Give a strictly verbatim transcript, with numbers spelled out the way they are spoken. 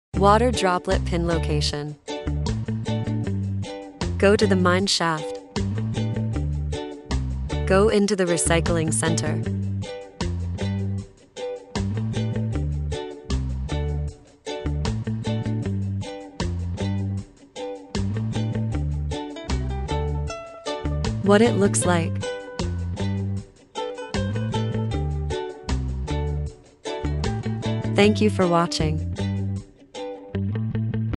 Water droplet pin location. Go to the mine shaft. Go into the recycling center. What it looks like. Thank you for watching.